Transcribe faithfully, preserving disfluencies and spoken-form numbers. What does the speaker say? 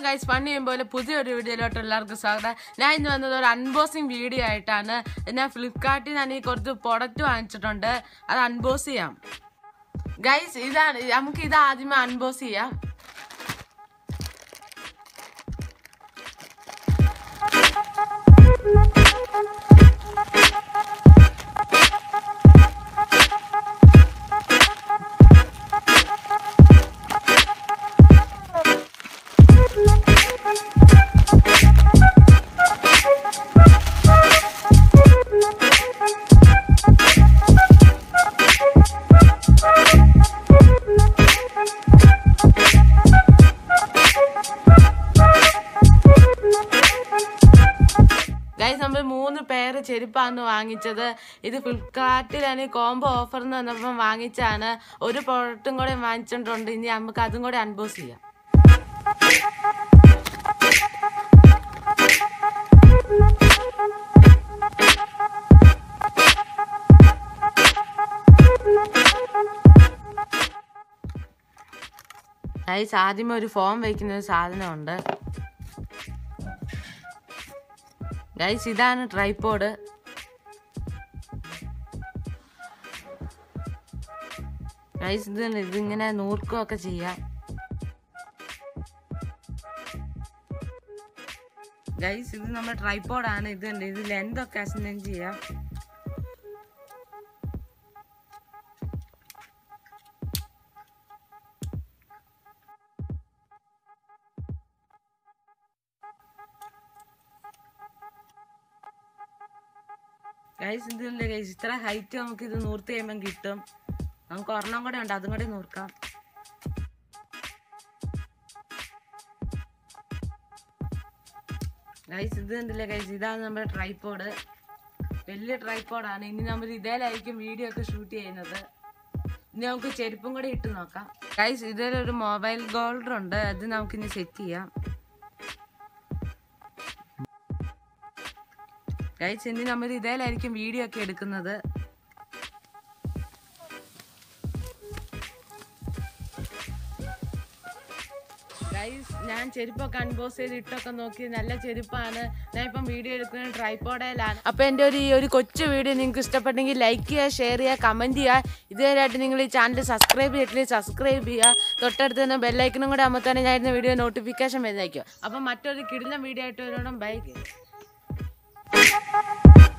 guys, funny പോലെ പുതിയൊരു വീഡിയോയിലോട്ട് എല്ലാവർക്കും സ്വാഗതം. ഞാൻ ഇന്ന് വന്നത് ഒരു അൺബോക്സിംഗ് വീഡിയോ ആയിട്ടാണ്. ഞാൻ ഫ്ലിപ്കാർട്ടിൽ നിന്ന് ഈ കുറച്ച് പ്രൊഡക്റ്റ് വാങ്ങിച്ചിട്ടുണ്ട്. അത് അൺബോക്സ് ചെയ്യാം. ഗൈസ് ഇതാണ്, നമുക്ക് ഇത് ആദ്യമേ അൺബോക്സ് ചെയ്യാം. ഗൈസ് നമ്മൾ മൂന്ന് പേര് ചെരുപ്പാണ് വാങ്ങിച്ചത്. ഇത് ഫ്ലിപ്കാർട്ടിലാണ് കോംബോ ഓഫർ എന്ന് വന്നപ്പം വാങ്ങിച്ചാണ്. ഒരു പ്രോഡക്റ്റും കൂടെ വാങ്ങിച്ചിട്ടുണ്ട്. ഇനി നമുക്ക് അതും കൂടെ അൺബോക്സ് ചെയ്യാം. ഗൈസ് ആദ്യമേ ഒരു ഫോം വയ്ക്കുന്ന ഒരു സാധനമുണ്ട്. ഗൈസ് ഇതാണ് ട്രൈപോഡ്. ഗൈസ് ഇത് ഇതിങ്ങനെ നൂർക്കുകയൊക്കെ ചെയ്യാം. ഗൈസ് ഇത് നമ്മുടെ ട്രൈപോഡാണ്. ഇത് ഇത് ലെന്തൊക്കെ അസൈൻ ചെയ്യാം. ഗൈസ് ഇതില്ലേ ഗൈസ് ഇത്ര ഹൈറ്റ് നമുക്ക് ഇത് നൂർത്ത് കഴിയുമ്പം കിട്ടും. നമുക്ക് ഒരെണ്ണം കൂടെ ഉണ്ട്, അതും കൂടെ നൂർക്കാം. ഗൈസ് ഇത് ഉണ്ടല്ലേ ഗൈസ്, ഇതാണ് നമ്മുടെ ട്രൈപോഡ്. വലിയ ട്രൈപോഡാണ്. ഇനി നമ്മൾ ഇതേലായിരിക്കും വീഡിയോ ഒക്കെ ഷൂട്ട് ചെയ്യുന്നത്. ഇനി നമുക്ക് ചെരുപ്പും കൂടെ ഇട്ട് നോക്കാം. ഗൈസ് ഇതിലൊരു മൊബൈൽ ഹോൾഡർ ഉണ്ട്, അത് നമുക്കിനി സെറ്റ് ചെയ്യാം. ഗൈസ് ഇനി നമ്മൾ ഇതേലായിരിക്കും വീഡിയോ ഒക്കെ എടുക്കുന്നത്. ഗൈസ് ഞാൻ ചെരുപ്പൊക്കെ അൺബോക്സ് ചെയ്ത് ഇട്ടൊക്കെ നോക്കി, നല്ല ചെരുപ്പാണ്. ഞാൻ ഇപ്പം വീഡിയോ എടുക്കുന്നത് ട്രൈപോഡയിലാണ്. അപ്പോൾ എൻ്റെ ഒരു ഈ ഒരു കൊച്ചു വീഡിയോ നിങ്ങൾക്ക് ഇഷ്ടപ്പെട്ടെങ്കിൽ ലൈക്ക് ചെയ്യുക, ഷെയർ ചെയ്യുക, കമൻറ്റ് ചെയ്യുക. ഇതുവരെയായിട്ട് നിങ്ങൾ ഈ ചാനൽ സബ്സ്ക്രൈബ് ചെയ്തിട്ടില്ലെങ്കിൽ സബ്സ്ക്രൈബ് ചെയ്യുക. തൊട്ടടുത്ത് തന്നെ ബെല്ലൈക്കനും കൂടെ അമർത്താൻ ഞാൻ ഇരുന്ന വീഡിയോ നോട്ടിഫിക്കേഷൻ വരുന്നതായിരിക്കും. അപ്പം മറ്റൊരു കിടിലൻ വീഡിയോ ആയിട്ട് വരണം. ബൈ.